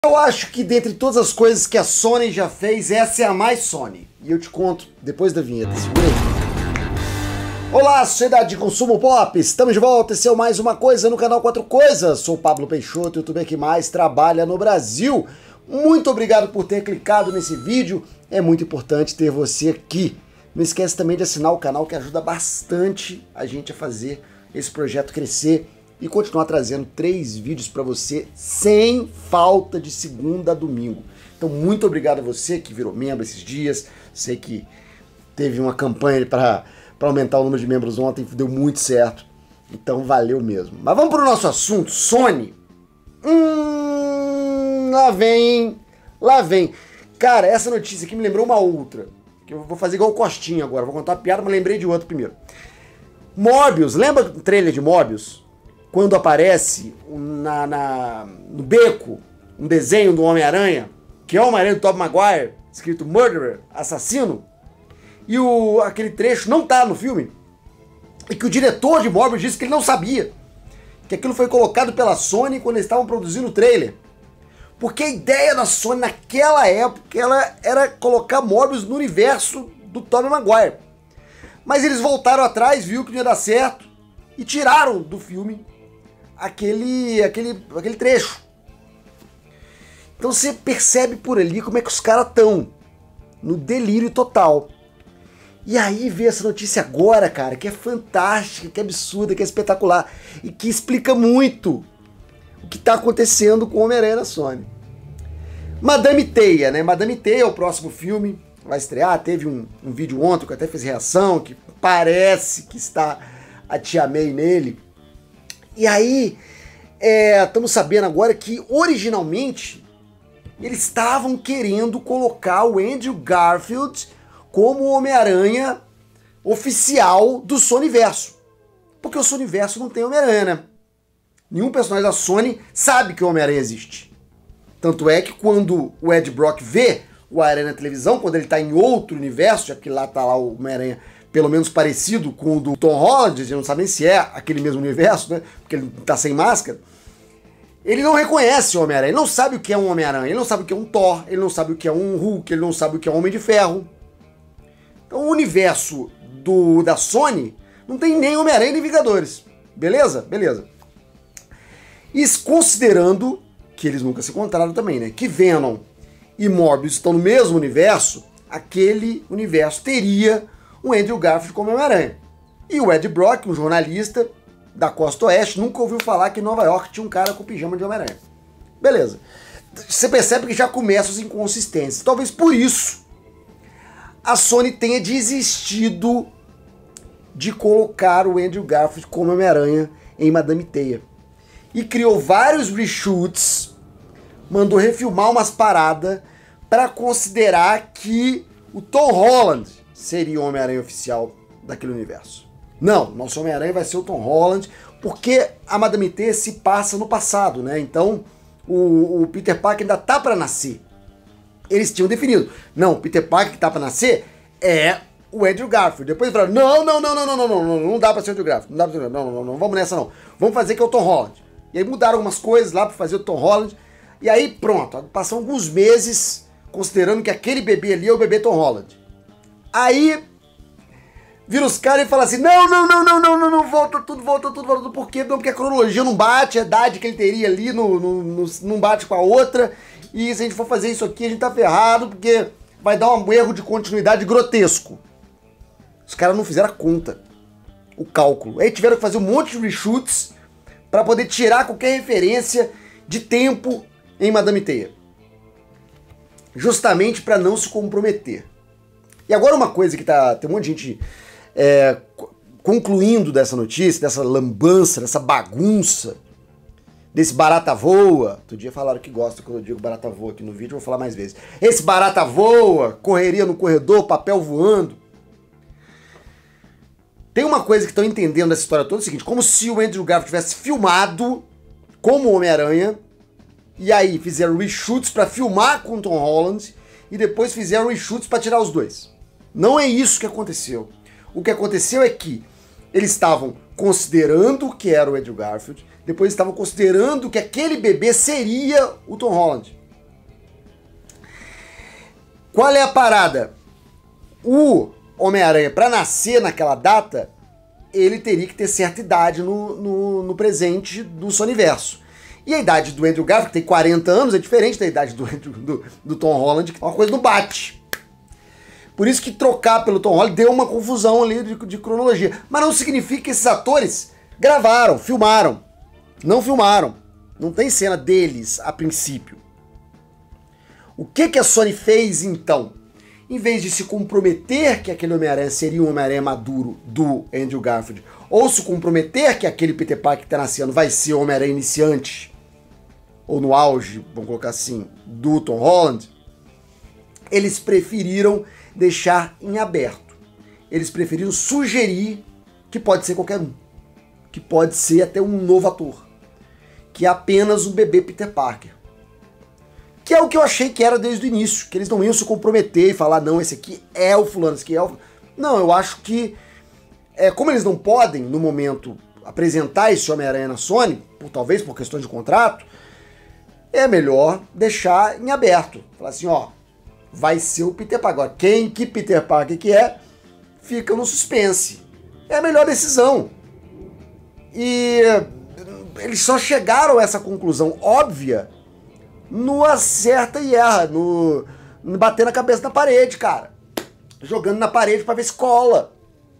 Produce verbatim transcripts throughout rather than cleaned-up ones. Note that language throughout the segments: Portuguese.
Eu acho que dentre todas as coisas que a Sony já fez, essa é a mais Sony. E eu te conto depois da vinheta. Segura aí. Olá, sociedade de consumo pop. Estamos de volta. Esse é o Mais Uma Coisa no canal Quatro Coisas. Sou o Pablo Peixoto, youtuber que mais trabalha no Brasil. Muito obrigado por ter clicado nesse vídeo. É muito importante ter você aqui. Não esquece também de assinar o canal, que ajuda bastante a gente a fazer esse projeto crescer e continuar trazendo três vídeos para você sem falta de segunda a domingo. Então muito obrigado a você que virou membro esses dias. Sei que teve uma campanha para aumentar o número de membros ontem, deu muito certo. Então valeu mesmo. Mas vamos para o nosso assunto, Sony. Hum, lá vem, lá vem. Cara, essa notícia aqui me lembrou uma outra. Que eu vou fazer igual o Costinha agora. Vou contar uma piada, mas lembrei de outro primeiro. Morbius, lembra do trailer de Morbius? Quando aparece na, na, no beco um desenho do Homem-Aranha, que é o Homem-Aranha do Tobey Maguire, escrito Murderer, assassino, e o, aquele trecho não tá no filme, e que o diretor de Morbius disse que ele não sabia, que aquilo foi colocado pela Sony quando eles estavam produzindo o trailer. Porque a ideia da Sony naquela época ela era colocar Morbius no universo do Tobey Maguire. Mas eles voltaram atrás, viu que não ia dar certo, e tiraram do filme aquele, aquele, aquele trecho. Então você percebe por ali como é que os caras estão no delírio total. E aí vê essa notícia agora, cara, que é fantástica, que é absurda, que é espetacular e que explica muito o que está acontecendo com o Homem-Aranha da Sony. Madame Teia, né? Madame Teia é o próximo filme, vai estrear. Teve um, um vídeo ontem que eu até fiz reação, que parece que está a Tia May nele. E aí, estamos é, sabendo agora que originalmente eles estavam querendo colocar o Andrew Garfield como o Homem-Aranha oficial do Sonyverso. Porque o Sonyverso não tem Homem-Aranha, né? Nenhum personagem da Sony sabe que o Homem-Aranha existe. Tanto é que quando o Ed Brock vê o Aranha na televisão, quando ele está em outro universo, já que lá está lá o Homem-Aranha pelo menos parecido com o do Tom Holland, a gente não sabe nem se é aquele mesmo universo, né? Porque ele tá sem máscara. Ele não reconhece o Homem-Aranha, ele não sabe o que é um Homem-Aranha, ele não sabe o que é um Thor, ele não sabe o que é um Hulk, ele não sabe o que é um Homem de Ferro. Então o universo do, da Sony não tem nem Homem-Aranha nem Vingadores. Beleza? Beleza. E considerando que eles nunca se encontraram também, né? Que Venom e Morbius estão no mesmo universo, aquele universo teria um Andrew Garfield como Homem-Aranha. E o Ed Brock, um jornalista da Costa Oeste, nunca ouviu falar que em Nova York tinha um cara com pijama de Homem-Aranha. Beleza. Você percebe que já começam as inconsistências. Talvez por isso a Sony tenha desistido de colocar o Andrew Garfield como Homem-Aranha em Madame Teia. E criou vários reshoots, mandou refilmar umas paradas para considerar que o Tom Holland seria o Homem-Aranha oficial daquele universo. Não, nosso Homem-Aranha vai ser o Tom Holland, porque a Madame Teia se passa no passado, né? Então, o, o Peter Parker ainda tá para nascer. Eles tinham definido. Não, o Peter Parker que tá para nascer é o Andrew Garfield. Depois falaram, não, não, não, não, não, não, não, não, não dá para ser o Andrew Garfield. Não dá pra ser, não, não, não, não, vamos nessa não. Vamos fazer que é o Tom Holland. E aí mudaram algumas coisas lá para fazer o Tom Holland. E aí pronto, passam alguns meses considerando que aquele bebê ali é o bebê Tom Holland. Aí, vira os caras e fala assim, não, não, não, não, não, não, não, volta tudo, volta tudo, volta tudo, por quê? Não, porque a cronologia não bate, a idade que ele teria ali no, no, no, não bate com a outra, e se a gente for fazer isso aqui, a gente tá ferrado, porque vai dar um erro de continuidade grotesco. Os caras não fizeram a conta, o cálculo. Aí tiveram que fazer um monte de reshoots para poder tirar qualquer referência de tempo em Madame Teia. Justamente para não se comprometer. E agora uma coisa que tá, tem um monte de gente é, concluindo dessa notícia, dessa lambança, dessa bagunça, desse barata voa. Outro dia falaram que gosta quando eu digo barata voa aqui no vídeo, eu vou falar mais vezes. Esse barata voa, correria no corredor, papel voando. Tem uma coisa que estão entendendo dessa história toda, é o seguinte, como se o Andrew Garfield tivesse filmado como Homem-Aranha, e aí fizeram reshoots para filmar com o Tom Holland, e depois fizeram reshoots para tirar os dois. Não é isso que aconteceu. O que aconteceu é que eles estavam considerando que era o Andrew Garfield, depois estavam considerando que aquele bebê seria o Tom Holland. Qual é a parada? O Homem-Aranha, para nascer naquela data, ele teria que ter certa idade no, no, no presente do Sonyverso. E a idade do Andrew Garfield, que tem quarenta anos, é diferente da idade do, do, do Tom Holland, que uma coisa não bate. Por isso que trocar pelo Tom Holland deu uma confusão ali de, de cronologia. Mas não significa que esses atores gravaram, filmaram. Não filmaram. Não tem cena deles a princípio. O que, que a Sony fez então? Em vez de se comprometer que aquele Homem-Aranha seria um Homem-Aranha maduro do Andrew Garfield, ou se comprometer que aquele Peter Parker que está nascendo vai ser o Homem-Aranha iniciante, ou no auge, vamos colocar assim, do Tom Holland, eles preferiram deixar em aberto. Eles preferiram sugerir que pode ser qualquer um. Que pode ser até um novo ator. Que é apenas o bebê Peter Parker. Que é o que eu achei que era desde o início. Que eles não iam se comprometer e falar, não, esse aqui é o fulano, esse aqui é o... Não, eu acho que, é, como eles não podem, no momento, apresentar esse Homem-Aranha na Sony, por, talvez por questões de contrato, é melhor deixar em aberto. Falar assim, ó, vai ser o Peter Parker. Agora, quem que Peter Parker que é, fica no suspense. É a melhor decisão. E eles só chegaram a essa conclusão óbvia no acerta e erra, no, no bater na cabeça na parede, cara. Jogando na parede pra ver se cola.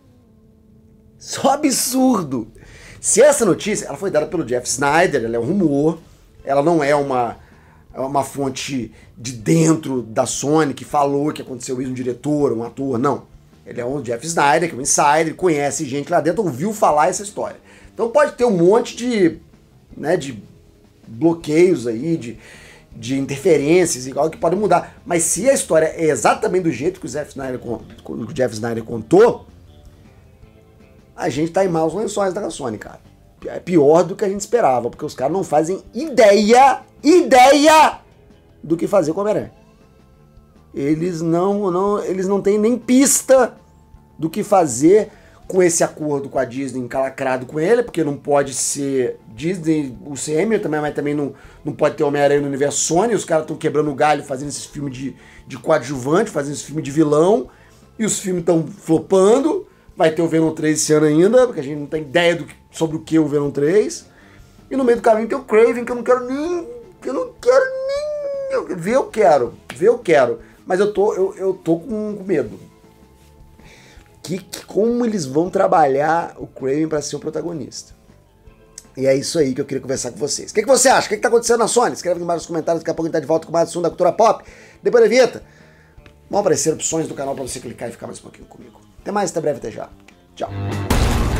Só absurdo. Se essa notícia, ela foi dada pelo Jeff Snyder, ela é um rumor, ela não é uma, uma fonte de dentro da Sony que falou que aconteceu isso, um diretor, um ator, não. Ele é um Jeff Snyder, que é um insider, conhece gente lá dentro, ouviu falar essa história. Então pode ter um monte de, né, de bloqueios aí, de, de interferências igual que podem mudar. Mas se a história é exatamente do jeito que o Jeff Snyder, o Jeff Snyder contou, a gente tá em maus lençóis da Sony, cara. É pior do que a gente esperava, porque os caras não fazem ideia, ideia do que fazer com o Homem-Aranha. Eles não, não, eles não têm nem pista do que fazer com esse acordo com a Disney encalacrado com ele, porque não pode ser Disney, o C M também, mas também não, não pode ter Homem-Aranha no universo Sony. Os caras estão quebrando o galho fazendo esses filmes de, de coadjuvante, fazendo esses filmes de vilão, e os filmes estão flopando. Vai ter o Venom três esse ano ainda, porque a gente não tem ideia do, sobre o que é o Venom três. E no meio do caminho tem o Kraven, que eu não quero nem... que eu não quero nem... ver eu quero, ver eu quero. Mas eu tô, eu, eu tô com medo. Que, que, como eles vão trabalhar o Kraven para ser o protagonista. E é isso aí que eu queria conversar com vocês. O que, que você acha? O que, que tá acontecendo na Sony? Escreve aqui embaixo nos comentários, daqui a pouco a gente tá de volta com mais assunto da cultura pop. Depois da vinheta, vão aparecer opções do canal para você clicar e ficar mais um pouquinho comigo. Até mais, até breve, até já. Tchau.